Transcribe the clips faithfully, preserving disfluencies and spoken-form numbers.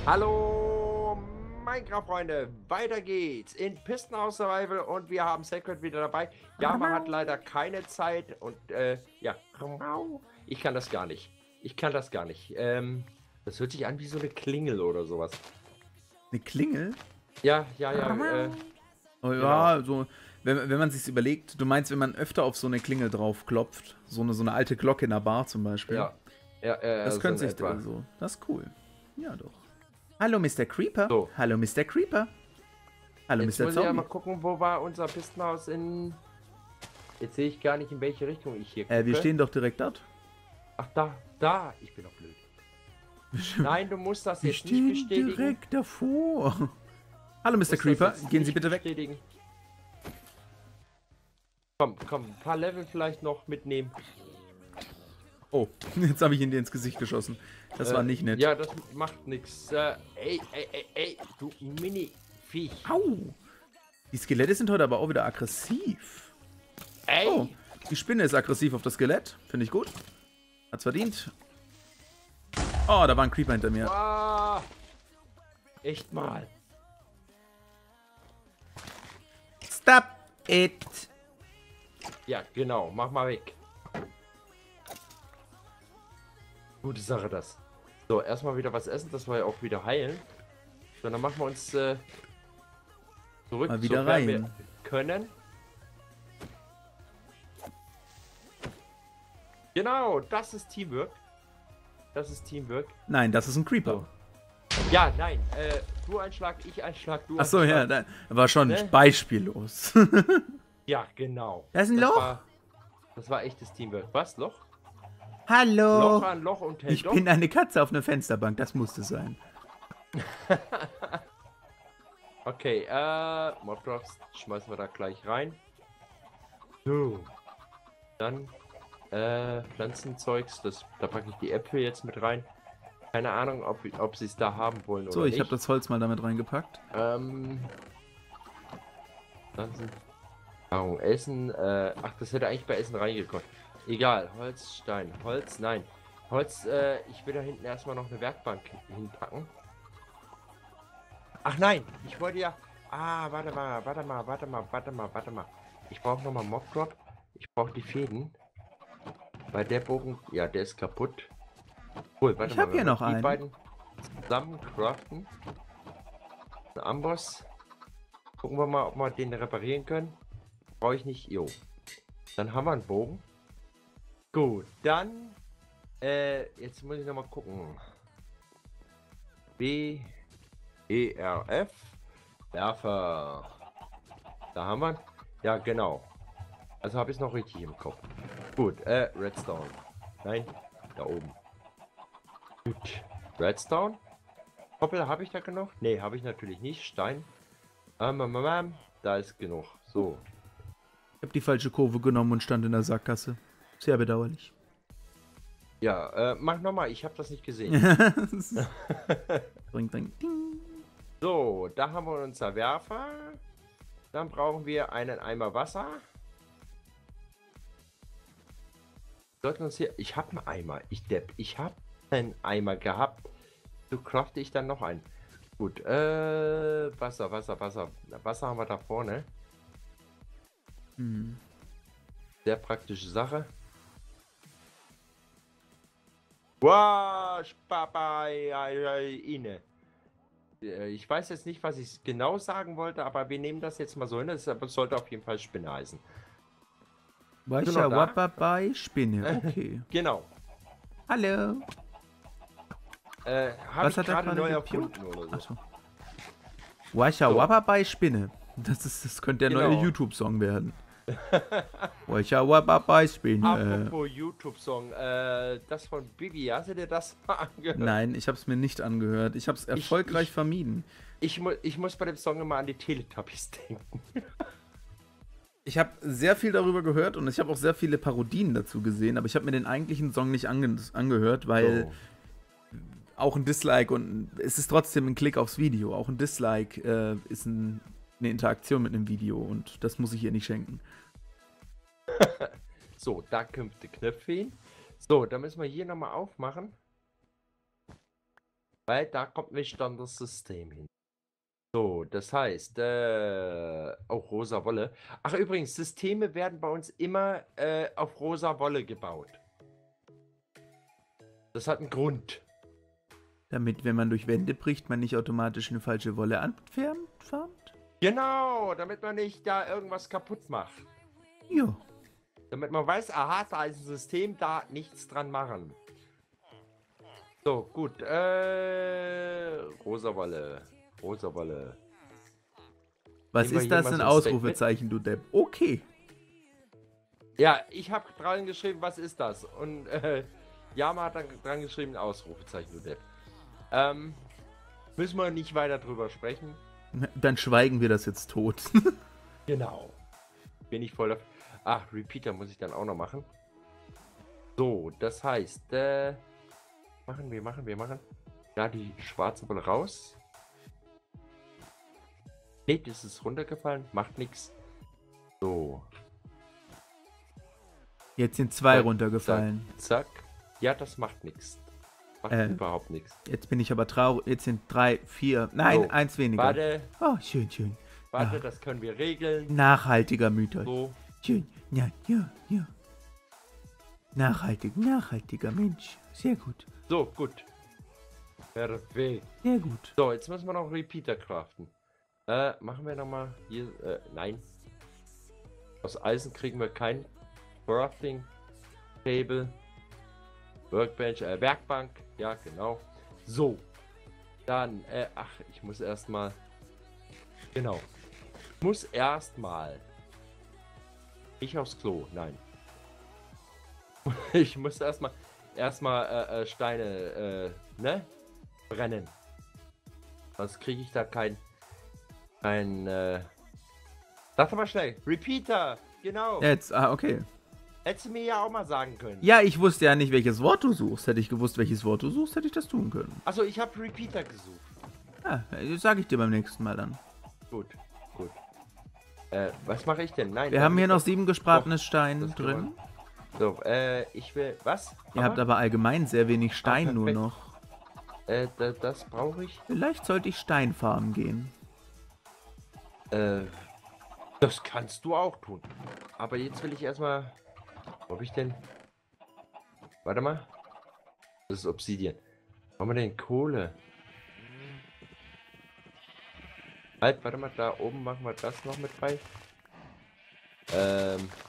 Hallo Minecraft-Freunde, weiter geht's in Pistenhouse Survival und wir haben Sacred wieder dabei. Ja, man hat leider keine Zeit und äh, ja, ich kann das gar nicht. Ich kann das gar nicht. Ähm, das hört sich an wie so eine Klingel oder sowas. Eine Klingel? Ja, ja, ja. Äh, oh, ja, genau. so, wenn, wenn man sich's überlegt, du meinst, wenn man öfter auf so eine Klingel drauf klopft, so eine, so eine alte Glocke in der Bar zum Beispiel. Ja, ja, äh, das so könnte sich etwa. so. Das ist cool. Ja, doch. Hallo Mister Creeper. So. Hallo Mister Creeper. Hallo Jetzt Mister muss Zombie. ich ja mal gucken, wo war unser Pistenhaus in... Jetzt sehe ich gar nicht, in welche Richtung ich hier gucke. Äh, wir stehen doch direkt dort. Ach, da, da. Ich bin doch blöd. Nein, du musst das wir jetzt nicht bestätigen. direkt davor. Hallo Mister Creeper, gehen Sie bitte weg. Bestätigen. Komm, komm, ein paar Level vielleicht noch mitnehmen. Oh, jetzt habe ich ihn dir ins Gesicht geschossen. Das äh, war nicht nett. Ja, das macht nichts. Äh, ey, ey, ey, ey, du Mini-Viech. Au! Die Skelette sind heute aber auch wieder aggressiv. Ey! Oh, die Spinne ist aggressiv auf das Skelett. Finde ich gut. Hat's verdient. Oh, da war ein Creeper hinter mir. Wow. Echt mal. Stop it! Ja, genau. Mach mal weg. Gute Sache das. So, erstmal wieder was essen, dass wir ja auch wieder heilen. So, dann machen wir uns äh, zurück, mal wieder sofern rein. wir können. Genau, das ist Teamwork. Das ist Teamwork. Nein, das ist ein Creeper. So. Ja, nein. Äh, du ein Schlag, ich ein Schlag, du ein Achso, Schlag. ja, das war schon ne? beispiellos. Ja, genau. Da ist ein das Loch. War, das war echtes Teamwork. Was, Loch? Hallo. Loch an Loch und hält Ich doch. bin eine Katze auf einer Fensterbank, das musste sein. Okay, äh, Mobdrops schmeißen wir da gleich rein. So. Dann, äh, Pflanzenzeugs, das, da packe ich die Äpfel jetzt mit rein. Keine Ahnung, ob, ob sie es da haben wollen so, oder ich nicht. habe das Holz mal damit reingepackt. Ähm, Pflanzen, Nahrung, Essen, äh, ach, das hätte eigentlich bei Essen reingekommen. Egal, Holz, Stein, Holz, nein. Holz, äh, ich will da hinten erstmal noch eine Werkbank hinpacken. Ach nein, ich wollte ja... Ah, warte mal, warte mal, warte mal, warte mal, warte mal. Ich brauche nochmal Mobdrop. Ich brauche die Fäden. Weil der Bogen, ja, der ist kaputt. Cool, warte ich mal. habe hier noch die einen. beiden zusammen craften. Ein Amboss. Gucken wir mal, ob wir den reparieren können. Brauche ich nicht. Jo. Dann haben wir einen Bogen. Gut, dann... Äh, jetzt muss ich nochmal gucken. B... E R F Werfer. Da haben wir. Ja, genau. Also habe ich es noch richtig im Kopf. Gut, äh, Redstone. Nein, da oben. Gut. Redstone. Koppel habe ich da genug? Ne, habe ich natürlich nicht. Stein. Ähm, ähm, ähm, da ist genug. So. Ich habe die falsche Kurve genommen und stand in der Sackgasse. Sehr bedauerlich. Ja, äh, mach nochmal. Ich habe das nicht gesehen. Bring, bring, ding. So, da haben wir unser Werfer. Dann brauchen wir einen Eimer Wasser. Sollten uns hier... Ich habe einen Eimer. Ich Depp. Ich habe einen Eimer gehabt. So crafte ich dann noch einen. Gut, äh... Wasser, Wasser, Wasser. Wasser haben wir da vorne. Hm. Sehr praktische Sache. Wow, Spapaine. Ich weiß jetzt nicht, was ich genau sagen wollte, aber wir nehmen das jetzt mal so hin. Das sollte auf jeden Fall Spinne heißen. Wascha Wapabai Spinne, okay. Genau. Hallo. Äh, habe ich gerade neu erfunden oder so. Wascha So. Wapabai Spinne. Das, ist, das könnte der Genau. neue YouTube-Song werden. Wascha Wapabai Spinne. Apropos YouTube-Song, äh, das von Bibi, hast du dir das mal angehört? Nein, ich habe es mir nicht angehört. Ich habe es erfolgreich ich, vermieden. Ich, mu ich muss bei dem Song immer an die Teletubbies denken. Ich habe sehr viel darüber gehört und ich habe auch sehr viele Parodien dazu gesehen, aber ich habe mir den eigentlichen Song nicht ange angehört, weil so. Auch ein Dislike und es ist trotzdem ein Klick aufs Video. Auch ein Dislike äh, ist ein, eine Interaktion mit einem Video und das muss ich ihr nicht schenken. So, da kommt der Knöpfe hin. So, dann müssen wir hier nochmal aufmachen. Weil da kommt nicht dann das System hin. So, das heißt, äh, auch rosa Wolle. Ach übrigens, Systeme werden bei uns immer äh, auf rosa Wolle gebaut. Das hat einen Grund. Damit, wenn man durch Wände bricht, man nicht automatisch eine falsche Wolle anfärbt? Genau, damit man nicht da irgendwas kaputt macht. Ja. Damit man weiß, aha, da ist ein System, da nichts dran machen. So, gut. Äh, rosa Wolle. Rosa Wolle. Was Nehmen wir ist hier das, mal ein so ein Stack Ausrufezeichen, du Depp? Okay. Ja, ich habe dran geschrieben, was ist das? Und äh, Yama hat dann dran geschrieben, Ausrufezeichen, du Depp. Ähm, müssen wir nicht weiter drüber sprechen. Dann schweigen wir das jetzt tot. Genau. Bin ich voll dafür. Ach, Repeater muss ich dann auch noch machen. So, das heißt, äh, machen wir, machen wir, machen. Da die schwarze Wolle raus. Ne, das ist runtergefallen, macht nichts. So. Jetzt sind zwei Zack, runtergefallen. Zack, zack. Ja, das macht nichts. Macht Äh, überhaupt nichts. Jetzt bin ich aber traurig. Jetzt sind drei, vier. Nein, So, eins weniger. Warte, Oh, schön, schön. warte, Ah. das können wir regeln. Nachhaltiger Mythos. So. Schön. Ja, ja, ja. Nachhaltig, nachhaltiger Mensch. Sehr gut. So, gut. Perfekt. Sehr gut. So, jetzt müssen wir noch Repeater craften. Äh, machen wir nochmal hier. Äh, nein. Aus Eisen kriegen wir kein Crafting Table. Workbench, äh, Werkbank. Ja, genau. So. Dann, äh, ach, ich muss erstmal. Genau. Ich muss erstmal. Nicht aufs Klo, nein. Ich muss erstmal erstmal äh, äh, Steine, äh, ne? Brennen. Sonst kriege ich da kein. Kein, äh. Sag doch mal schnell. Repeater! Genau. Jetzt, ah, okay. Hättest du mir ja auch mal sagen können. Ja, ich wusste ja nicht, welches Wort du suchst. Hätte ich gewusst, welches Wort du suchst, hätte ich das tun können. Achso, ich habe Repeater gesucht. Ja, das sage ich dir beim nächsten Mal dann. Gut, gut. Äh, was mache ich denn? Nein. Wir da haben hier liegt noch doch- sieben gespratenes doch, Stein das drin. So, äh, ich will. Was? Ihr habt aber allgemein sehr wenig Stein Ah, nur perfekt. noch. Äh, da, das brauche ich. Vielleicht sollte ich Steinfarmen gehen. Äh, das kannst du auch tun. Aber jetzt will ich erstmal. Wo hab ich denn? Warte mal. Das ist Obsidian. Wo haben wir denn Kohle? Halt, warte mal, da oben machen wir das noch mit bei. Ähm.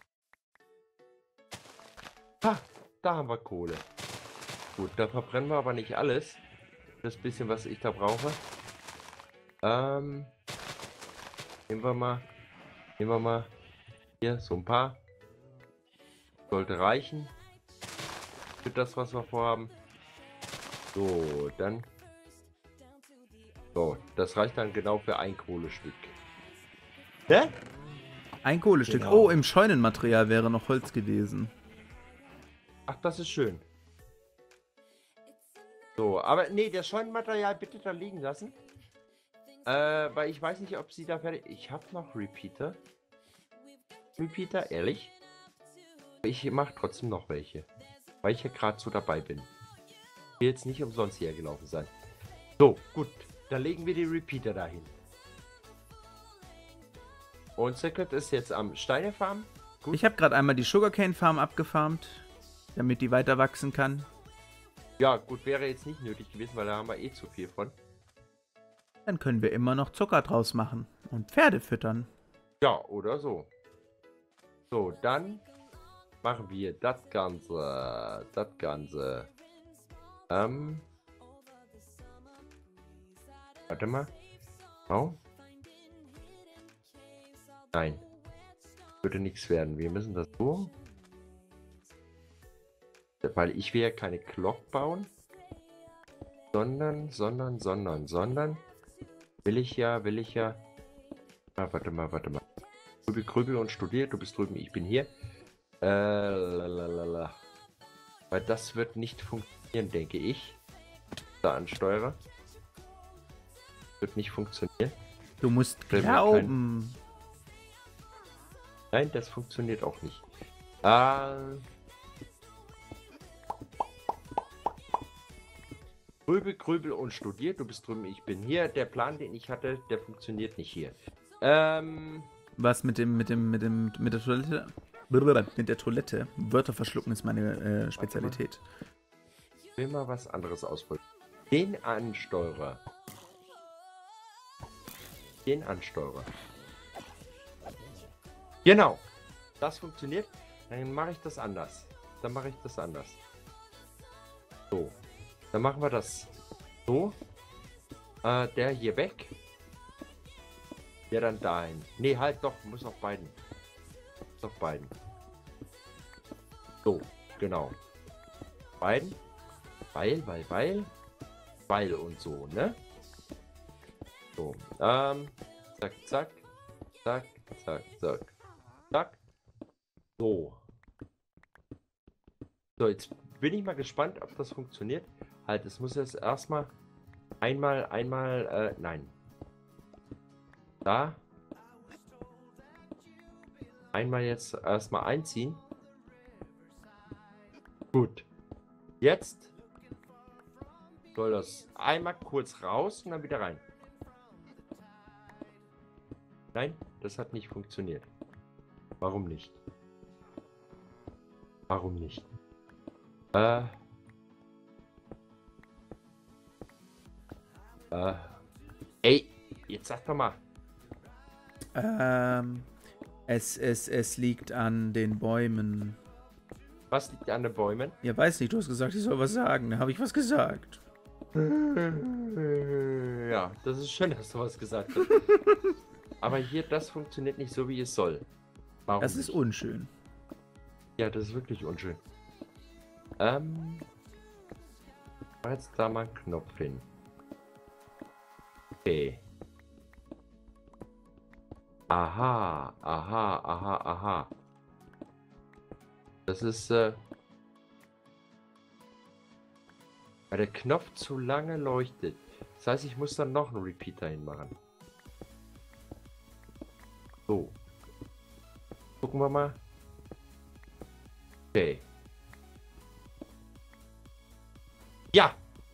Ha, da haben wir Kohle. Gut, da verbrennen wir aber nicht alles. Das bisschen, was ich da brauche. Ähm. Nehmen wir mal. Nehmen wir mal. Hier, so ein paar. Sollte reichen. Für das, was wir vorhaben. So, dann. So, das reicht dann genau für ein Kohlestück. Ne? Ein Kohlestück. Genau. Oh, im Scheunenmaterial wäre noch Holz gewesen. Ach, das ist schön. So, aber nee, das Scheunenmaterial bitte da liegen lassen. Äh, weil ich weiß nicht, ob sie da fertig... Ich habe noch Repeater. Repeater, ehrlich? Ich mache trotzdem noch welche. Weil ich ja gerade so dabei bin. Ich will jetzt nicht umsonst hierher gelaufen sein. So, gut. Dann legen wir die Repeater dahin. Und Secret ist jetzt am Steinefarm. Gut. Ich habe gerade einmal die Sugarcane Farm abgefarmt, damit die weiter wachsen kann. Ja, gut, wäre jetzt nicht nötig gewesen, weil da haben wir eh zu viel von. Dann können wir immer noch Zucker draus machen und Pferde füttern. Ja, oder so. So, dann machen wir das Ganze. Das Ganze. Ähm. Warte mal. Oh. Nein. Würde nichts werden. Wir müssen das so. Weil ich will ja keine Glock bauen. Sondern, sondern, sondern, sondern. Will ich ja, will ich ja. Ah, warte mal, warte mal. Grübel, grübel und studiert. Du bist drüben, ich bin hier. Äh, lalalala. Weil das wird nicht funktionieren, denke ich. Da ansteuere. Wird nicht funktionieren. Du musst Will mir glauben. Nein, das funktioniert auch nicht. Äh, Grübel, grübel und studiert. Du bist drüben, ich bin hier. Der Plan, den ich hatte, der funktioniert nicht hier. Ähm... Was mit dem, mit dem, mit dem, mit der Toilette? Mit der Toilette. Wörter verschlucken ist meine äh, Spezialität. Ich will mal was anderes ausprobieren. Den Ansteuerer. Den Ansteuerer. Genau. Das funktioniert. Dann mache ich das anders. Dann mache ich das anders. So. Dann machen wir das so. Äh, der hier weg. Der dann dahin. Nee, halt doch. Muss auf beiden. Muss auf beiden. So. Genau. Beiden. Weil, weil, weil. Weil und so, ne? So. Ähm. Zack, zack. Zack, zack, zack. Zack. So. So, jetzt bin ich mal gespannt, ob das funktioniert. Halt, es muss jetzt erstmal einmal, einmal, äh, nein. Da. Einmal jetzt erstmal einziehen. Gut. Jetzt soll das einmal kurz raus und dann wieder rein. Nein, das hat nicht funktioniert. Warum nicht? Warum nicht? Äh. Äh. Ey, jetzt sag doch mal. Ähm, es, es, es liegt an den Bäumen. Was liegt an den Bäumen? Ja, weiß nicht, du hast gesagt, ich soll was sagen. Da habe ich was gesagt. Ja, das ist schön, dass du was gesagt hast. Aber hier, das funktioniert nicht so, wie es soll. Warum Das ist nicht? unschön. Ja, das ist wirklich unschön. Ähm. Mach jetzt da mal einen Knopf hin. Okay. Aha, aha, aha, aha. Das ist, äh. weil der Knopf zu lange leuchtet. Das heißt, ich muss dann noch einen Repeater hinmachen. So. Gucken wir mal. Okay. Ja!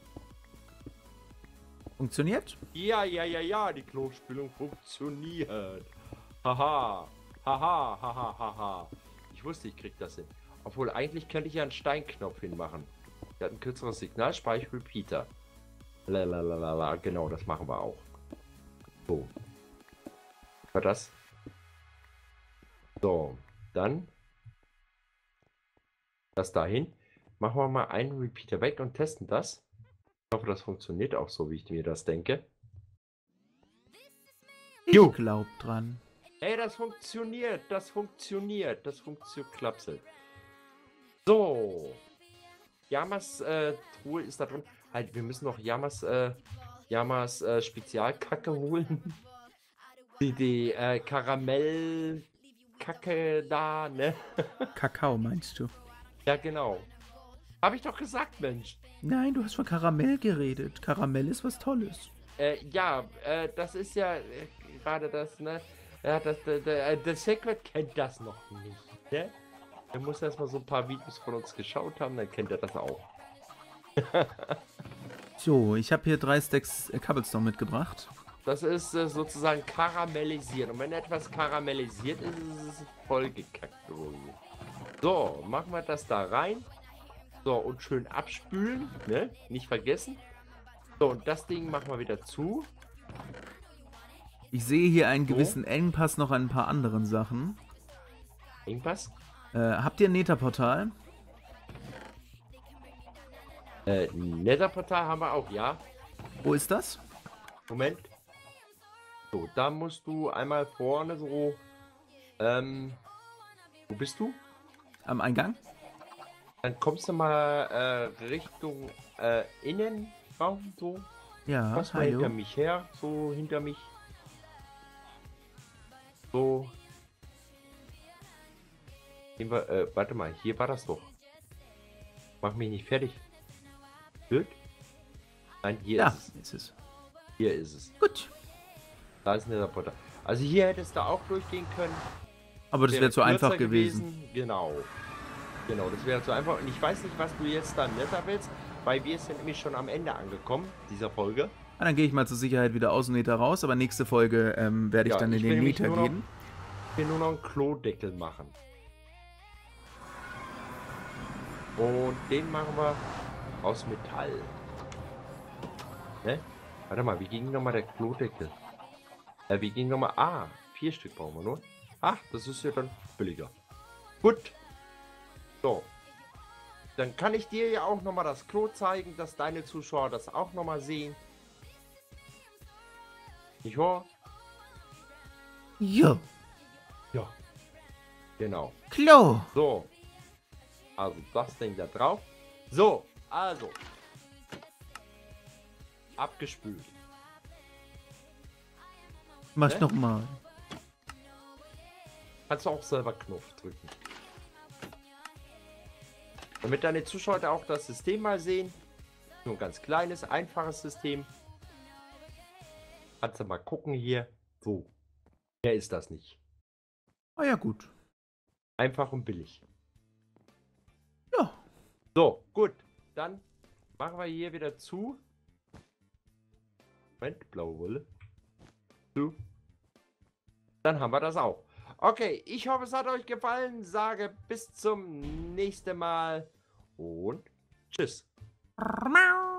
Funktioniert? Ja, ja, ja, ja, die Klospülung funktioniert. Haha. Haha, haha, haha. Ich wusste, ich krieg das hin. Obwohl, eigentlich könnte ich ja einen Steinknopf hinmachen. Der hat ein kürzeres Signal, Speich Repeater. Lalalala, genau, das machen wir auch. So. War das? So, dann das dahin. Machen wir mal einen Repeater weg und testen das. Ich hoffe, das funktioniert auch so, wie ich mir das denke. Ich Jo. glaub dran. Ey, das funktioniert, das funktioniert, das funktioniert, klapselt. So. Yamas äh, Truhe ist da drin. Halt, wir müssen noch Yamas, äh, Yamas äh, Spezialkacke holen. Die, die äh, Karamellkacke da, ne? Kakao meinst du? Ja, genau. Habe ich doch gesagt, Mensch. Nein, du hast von Karamell geredet. Karamell ist was Tolles. Äh, ja, äh, das ist ja äh, gerade das, ne? Ja, das, der, der, der Secret kennt das noch nicht, ne? Er muss erstmal so ein paar Videos von uns geschaut haben, dann kennt er das auch. So, ich habe hier drei Stacks äh, Cobblestone mitgebracht. Das ist äh, sozusagen karamellisiert. Und wenn etwas karamellisiert ist, ist es voll gekackt. So, machen wir das da rein. So, und schön abspülen, ne? Nicht vergessen. So, und das Ding machen wir wieder zu. Ich sehe hier einen So. gewissen Engpass noch an ein paar anderen Sachen. Irgendwas? Äh, habt ihr ein Netherportal? Äh, Netherportal haben wir auch, ja. Wo ist das? Moment. So, da musst du einmal vorne so. Ähm. Wo bist du? Am Eingang? Dann kommst du mal äh, Richtung äh, Innenraum, so. Ja, Kommst mal hinter hallo. mich her, so hinter mich. So. Gehen wir, äh, warte mal, hier war das doch. Mach mich nicht fertig. Gut? Nein, hier Ja, ist es. ist es. Hier ist es. Gut. Da ist ein Netherportal. Also hier hättest du auch durchgehen können. Aber das wäre zu kürzer einfach gewesen. Genau. Genau, das wäre zu einfach. Und ich weiß nicht, was du jetzt da Nether willst. weil wir sind nämlich schon am Ende angekommen, dieser Folge. Ah, dann gehe ich mal zur Sicherheit wieder aus dem Nether raus, aber nächste Folge ähm, werde ich Ja, dann in ich den will nämlich Nether nur noch- gehen. Ich will nur noch einen Klodeckel machen. Und den machen wir aus Metall. Ne? Warte mal, wie ging nochmal der Klodeckel? Äh, wie ging nochmal? Ah, vier Stück brauchen wir nur. Ach, das ist ja dann billiger. Gut. So. Dann kann ich dir ja auch nochmal das Klo zeigen, dass deine Zuschauer das auch nochmal sehen. Nicht wahr? Jo, Ja. Genau. Klo. So. Also das Ding da drauf. So, also. Abgespült. Mach ich Ne? nochmal. Kannst du auch selber Knopf drücken. Damit deine Zuschauer da auch das System mal sehen. Nur ein ganz kleines, einfaches System. Kannst du mal gucken hier. So. Mehr ist das nicht. Ah ja, gut. Einfach und billig. Ja. So, gut. Dann machen wir hier wieder zu. Moment, blaue Wolle. Zu. Dann haben wir das auch. Okay, ich hoffe, es hat euch gefallen. Sage bis zum nächsten Mal und tschüss. Mau.